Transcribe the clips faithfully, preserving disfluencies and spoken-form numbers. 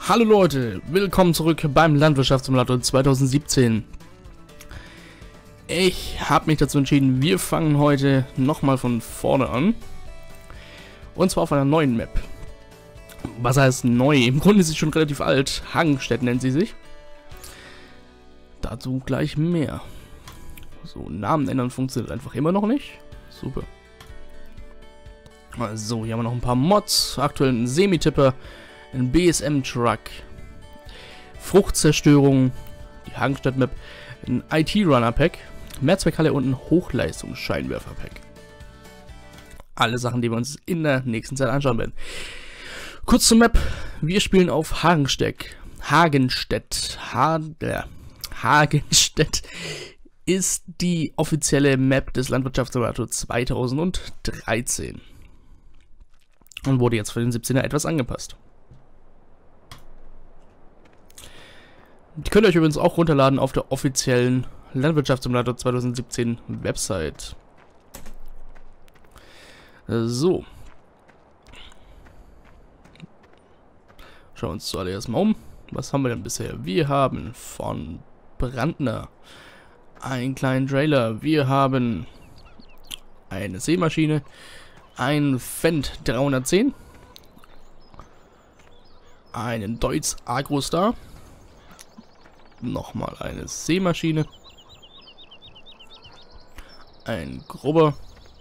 Hallo Leute, willkommen zurück beim Landwirtschaftssimulator zweitausendsiebzehn. Ich habe mich dazu entschieden, wir fangen heute nochmal von vorne an. Und zwar auf einer neuen Map. Was heißt neu? Im Grunde ist sie schon relativ alt. Hagenstedt nennt sie sich. Dazu gleich mehr. So, Namen ändern funktioniert einfach immer noch nicht. Super. So, hier haben wir noch ein paar Mods. Aktuell einen Semitipper. Ein B S M-Truck, Fruchtzerstörung, die Hagenstedt-Map, ein I T-Runner-Pack, Mehrzweckhalle und ein Hochleistungsscheinwerfer-Pack. Alle Sachen, die wir uns in der nächsten Zeit anschauen werden. Kurz zur Map. Wir spielen auf Hagenstedt. Hagenstedt. Ha äh, Hagenstedt ist die offizielle Map des Landwirtschaftssimulators zweitausenddreizehn. Und wurde jetzt für den siebzehner etwas angepasst. Die könnt ihr euch übrigens auch runterladen auf der offiziellen Landwirtschaftssimulator zweitausendsiebzehn Website. So. Schauen wir uns zuallererst mal um. Was haben wir denn bisher? Wir haben von Brandner einen kleinen Trailer. Wir haben eine Sämaschine. Ein Fendt dreihundertzehn. Einen Deutz Agrostar. Nochmal eine Sämaschine. Ein Grubber.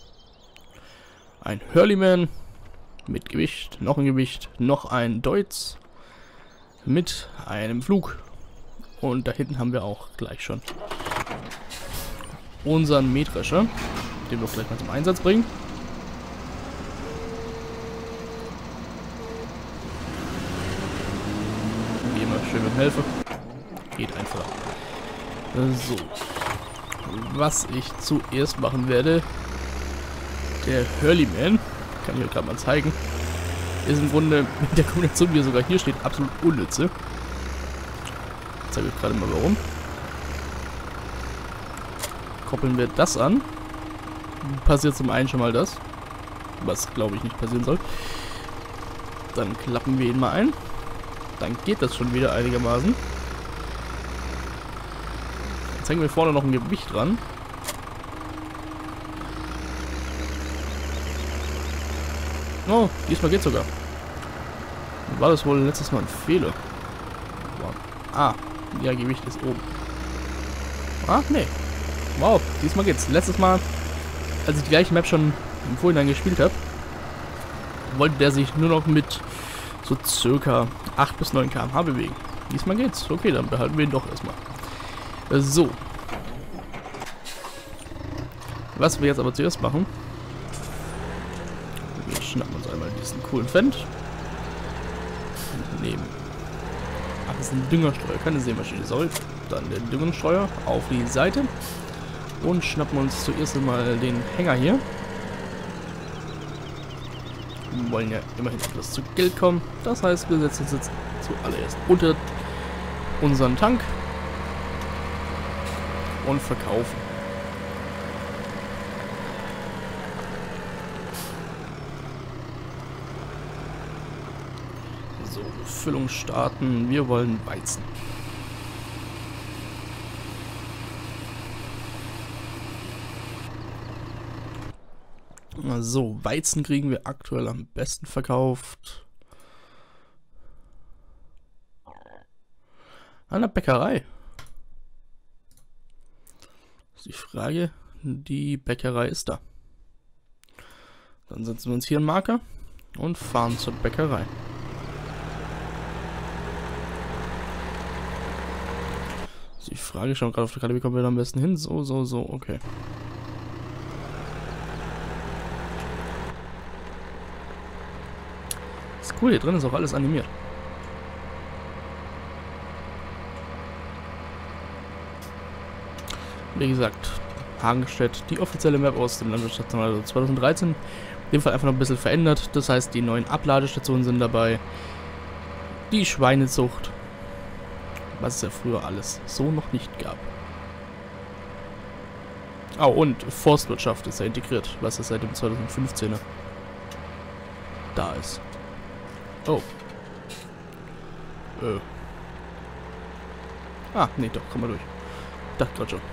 Ein Hurleyman. Mit Gewicht. Noch ein Gewicht. Noch ein Deutz. Mit einem Flug. Und da hinten haben wir auch gleich schon unseren Mähdrescher. Den wir gleich mal zum Einsatz bringen. Gehen wir schön mit dem Helfer. Geht einfach. So. Was ich zuerst machen werde, der Hurleyman, kann ich euch gerade mal zeigen, ist im Grunde mit der Kombination, wie er sogar hier steht, absolut unnütze. Ich zeige euch gerade mal warum. Koppeln wir das an. Passiert zum einen schon mal das, was glaube ich nicht passieren soll. Dann klappen wir ihn mal ein. Dann geht das schon wieder einigermaßen. Jetzt hängen wir vorne noch ein Gewicht dran. Oh, diesmal geht's sogar. War das wohl letztes Mal ein Fehler? Wow. Ah, ja, Gewicht ist oben. Ah, nee. Wow, diesmal geht's. Letztes Mal, als ich die gleiche Map schon im Vorhinein gespielt habe, wollte der sich nur noch mit so circa acht bis neun Kilometer pro Stunde bewegen. Diesmal geht's. Okay, dann behalten wir ihn doch erstmal. So. Was wir jetzt aber zuerst machen, wir schnappen uns einmal diesen coolen Fendt. Nehmen. Ach, das ist ein Düngerstreuer, keine Sämaschine. Soll dann den Düngerstreuer auf die Seite und schnappen uns zuerst einmal den Hänger hier. Wir wollen ja immerhin etwas zu Geld kommen. Das heißt, wir setzen uns jetzt zuallererst unter unseren Tank und verkaufen. So, Füllung starten. Wir wollen Weizen. So, Weizen kriegen wir aktuell am besten verkauft an der Bäckerei. Das ist die Frage. Die Bäckerei ist da. Dann setzen wir uns hier einen Marker und fahren zur Bäckerei. Das ist die Frage, schauen gerade auf der Karte, wie kommen wir da am besten hin? So, so, so, okay. Ist cool, hier drin ist auch alles animiert. Wie gesagt, Hagenstedt, die offizielle Map aus dem Landwirtschaftssimulator zweitausenddreizehn. In dem Fall einfach noch ein bisschen verändert. Das heißt, die neuen Abladestationen sind dabei. Die Schweinezucht. Was es ja früher alles so noch nicht gab. Oh, und Forstwirtschaft ist ja integriert, was ja seit dem zweitausendfünfzehner da ist. Oh. Äh. Ah, nee, doch, komm mal durch. Ich dachte gerade schon.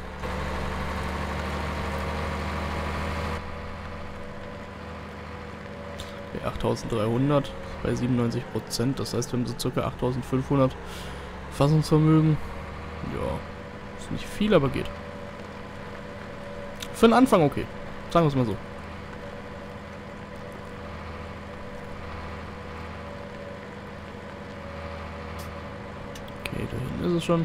Okay, achttausenddreihundert bei siebenundneunzig Prozent. Das heißt, wir haben so ca. achttausendfünfhundert Fassungsvermögen. Ja, ist nicht viel, aber geht. Für den Anfang okay. Sagen wir es mal so. Okay, da hinten ist es schon.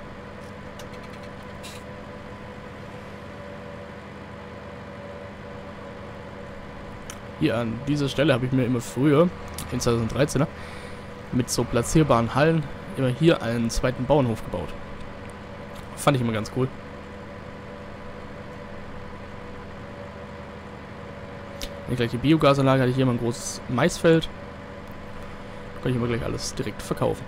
Hier an dieser Stelle habe ich mir immer früher, in zweitausenddreizehner, mit so platzierbaren Hallen immer hier einen zweiten Bauernhof gebaut. Fand ich immer ganz cool. Die gleiche Biogasanlage hatte ich hier immer ein großes Maisfeld. Da kann ich immer gleich alles direkt verkaufen.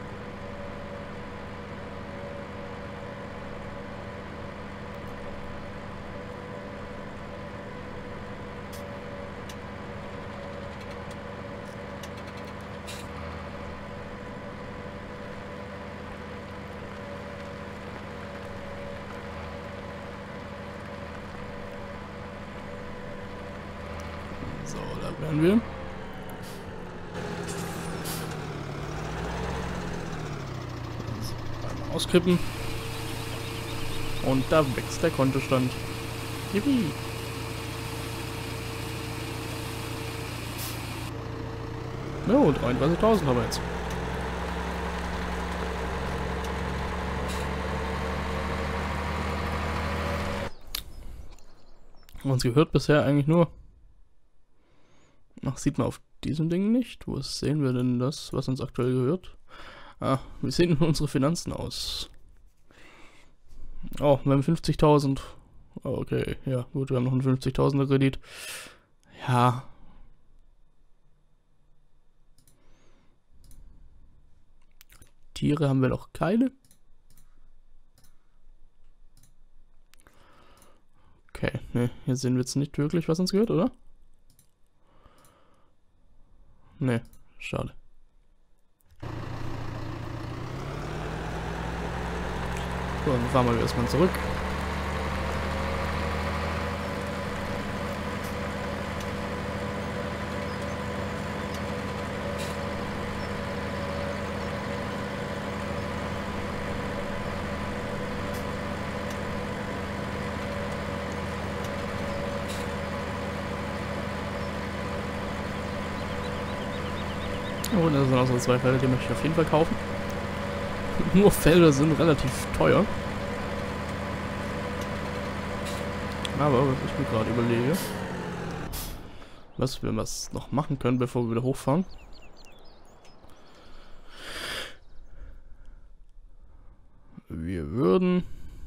So, da werden wir. Also, einmal auskippen. Und da wächst der Kontostand. Yippie. Jo, dreiunddreißigtausend haben wir jetzt. Uns gehört bisher eigentlich nur. Ach, sieht man auf diesem Ding nicht. Wo sehen wir denn das, was uns aktuell gehört? Ah, wie sehen denn unsere Finanzen aus? Oh, wir haben fünfzigtausend. Oh, okay, ja, gut, wir haben noch einen fünfzigtausender Kredit. Ja. Tiere haben wir noch keine. Okay, ne, hier sehen wir jetzt nicht wirklich, was uns gehört, oder? Ne, schade. So, dann fahren wir erstmal zurück. Und das sind auch so zwei Felder, die möchte ich auf jeden Fall kaufen. Nur Felder sind relativ teuer. Aber was ich mir gerade überlege, was wir was noch machen können, bevor wir wieder hochfahren. Wir würden...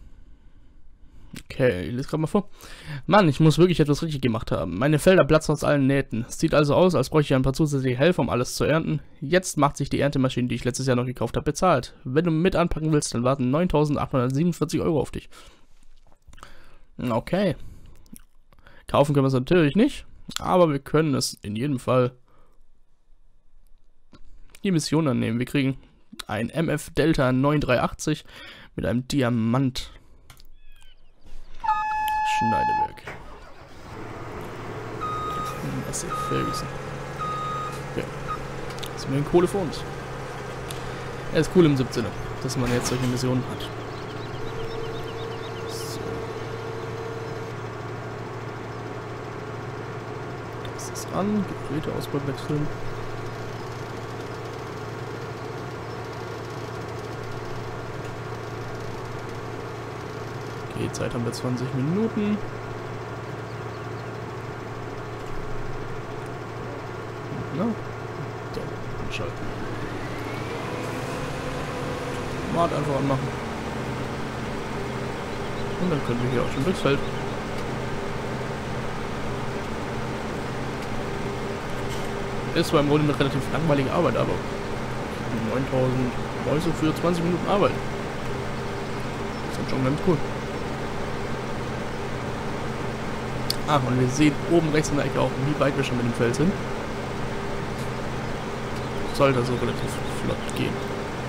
Okay, ich lese gerade mal vor. Mann, ich muss wirklich etwas richtig gemacht haben. Meine Felder platzen aus allen Nähten. Es sieht also aus, als bräuchte ich ein paar zusätzliche Helfer, um alles zu ernten. Jetzt macht sich die Erntemaschine, die ich letztes Jahr noch gekauft habe, bezahlt. Wenn du mit anpacken willst, dann warten neuntausendachthundertsiebenundvierzig Euro auf dich. Okay. Kaufen können wir es natürlich nicht, aber wir können es in jedem Fall die Mission annehmen. Wir kriegen ein M F Delta neun drei acht null mit einem Diamant. Schneidewerk. Massive Ferguson. Ja. Das ist mir ein Kohle vor uns. Er ist cool im siebzehner, dass man jetzt solche Missionen hat. So. Das ist an. Geräte Ausbau wechseln. Okay, Zeit haben wir zwanzig Minuten. Na, so, anschalten. Smart einfach anmachen. Und dann können wir hier auch schon durchs Feld. Ist zwar im Grunde eine relativ langweilige Arbeit, aber neuntausend Mäuse für zwanzig Minuten Arbeit. Das ist schon ganz cool. Ah, und wir sehen oben rechts in der Ecke auch, wie weit wir schon mit dem Feld sind. Sollte also relativ flott gehen.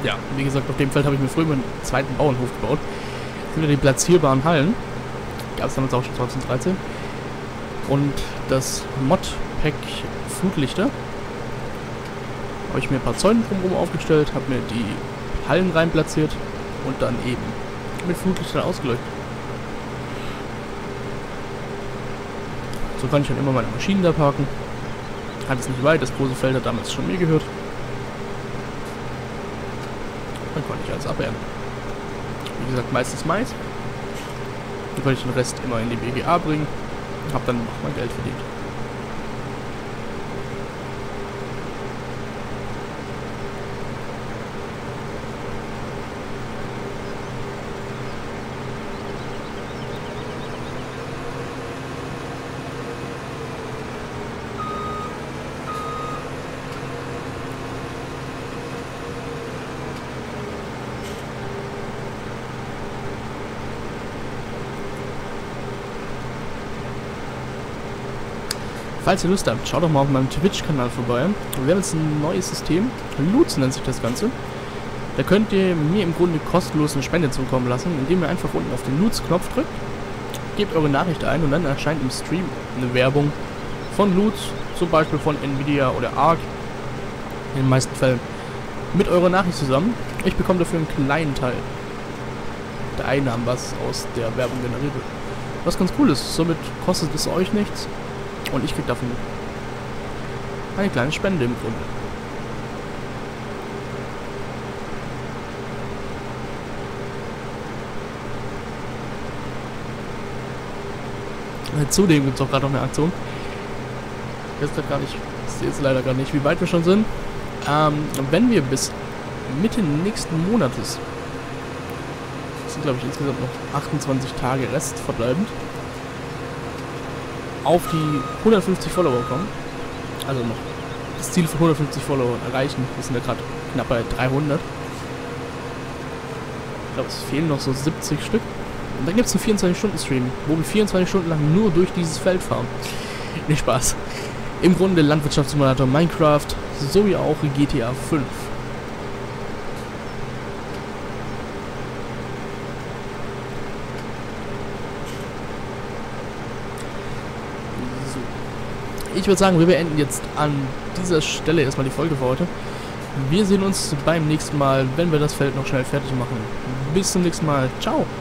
ja, wie gesagt, auf dem Feld habe ich mir früher einen zweiten Bauernhof gebaut. Das sind ja die platzierbaren Hallen. Gab es damals auch schon zwanzig dreizehn. Und das Mod-Pack Flutlichter habe ich mir ein paar Zäune drumherum aufgestellt, habe mir die Hallen rein platziert und dann eben mit Flutlichtern ausgeleuchtet. So kann ich dann immer meine Maschinen da parken. Hat es nicht weit, das große Feld hat damals schon mir gehört. Dann konnte ich alles abernten. Wie gesagt, meistens Mais. Dann konnte ich den Rest immer in die B G A bringen. Hab dann noch mal Geld verdient. Falls ihr Lust habt, schaut doch mal auf meinem Twitch-Kanal vorbei. Wir haben jetzt ein neues System. Loots nennt sich das Ganze. Da könnt ihr mir im Grunde kostenlos eine Spende zukommen lassen, indem ihr einfach unten auf den Loots-Knopf drückt, gebt eure Nachricht ein und dann erscheint im Stream eine Werbung von Loots, zum Beispiel von Nvidia oder Arc, in den meisten Fällen, mit eurer Nachricht zusammen. Ich bekomme dafür einen kleinen Teil der Einnahmen, was aus der Werbung generiert wird. Was ganz cool ist, somit kostet es euch nichts. Und ich krieg dafür eine kleine Spende im Grunde. Zudem gibt es auch gerade noch eine Aktion. Ich weiß gar nicht, ich sehe jetzt leider gar nicht, wie weit wir schon sind. Ähm, wenn wir bis Mitte nächsten Monates, das sind glaube ich insgesamt noch achtundzwanzig Tage Rest verbleibend, auf die hundertfünfzig Follower kommen, also noch das Ziel von hundertfünfzig Follower erreichen, wir sind ja gerade knapp bei dreihundert. Ich glaube, es fehlen noch so siebzig Stück. Und dann gibt es einen vierundzwanzig Stunden Stream, wo wir vierundzwanzig Stunden lang nur durch dieses Feld fahren. Nicht Spaß. Im Grunde Landwirtschaftssimulator Minecraft, sowie auch G T A fünf. Ich würde sagen, wir beenden jetzt an dieser Stelle erstmal die Folge für heute. Wir sehen uns beim nächsten Mal, wenn wir das Feld noch schnell fertig machen. Bis zum nächsten Mal. Ciao!